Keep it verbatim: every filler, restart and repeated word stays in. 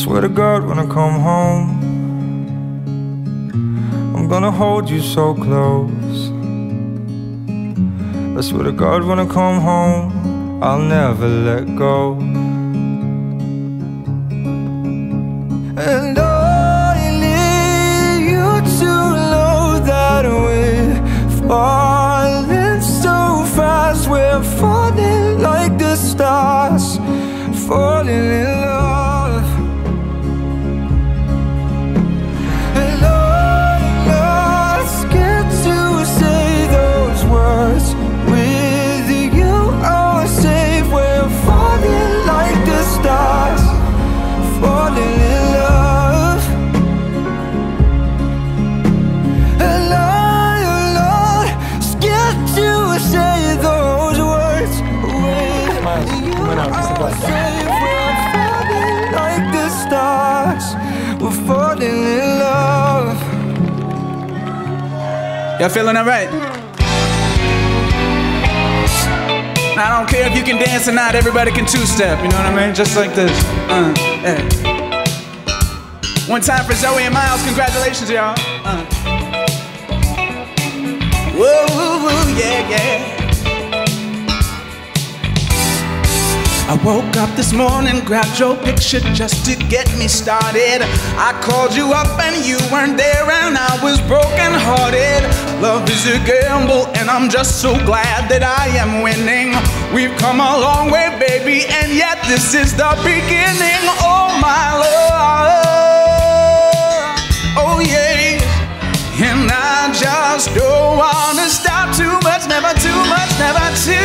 swear to God when I come home, I'm gonna hold you so close. I swear to God when I come home, I'll never let go. And I need you to know that we're falling so fast. We're falling like the stars, falling in love. And I'm not scared to say those words. With you I'm safe. We're falling like the stars, falling in love. And I'm not scared to say those words. With you I'm safe. We're falling like the stars, we're falling in love. Y'all feeling that right? I don't care if you can dance or not, everybody can two-step, you know what I mean? Just like this. Uh, yeah. One time for Zoe and Miles, congratulations, y'all. Uh. Whoa, whoa, whoa, yeah, yeah. I woke up this morning, grabbed your picture just to get me started. I called you up and you weren't there and I was broken hearted. Love is a gamble and I'm just so glad that I am winning. We've come a long way, baby, and yet this is the beginning. Oh my love, oh yeah. And I just don't wanna stop too much, never too much, never too